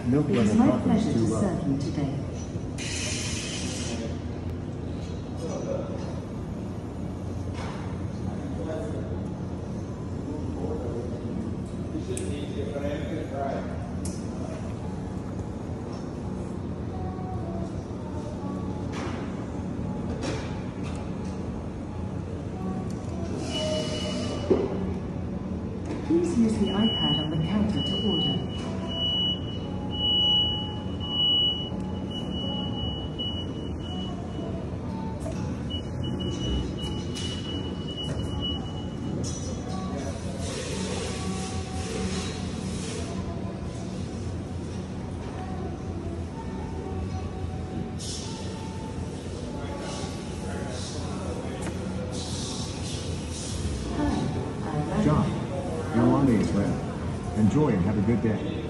Milk It is lemon my coffee is pleasure too to low. serve you today. Please use the iPad on the counter to order. John, your latte is ready. Enjoy and have a good day.